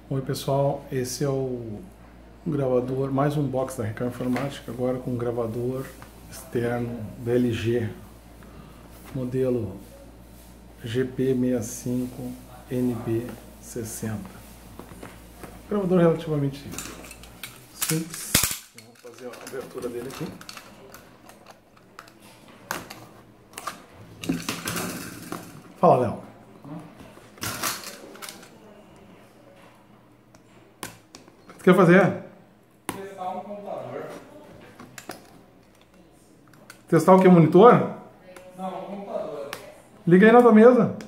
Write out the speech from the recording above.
Oi pessoal, esse é o gravador, mais um box da Recam Informática, agora com um gravador externo da LG, modelo GP65NB60. Gravador relativamente simples. Vamos fazer a abertura dele aqui. Fala, Léo. O que você quer fazer? Testar um computador. Testar o que? Monitor? Não, um computador. Liga aí na tua mesa.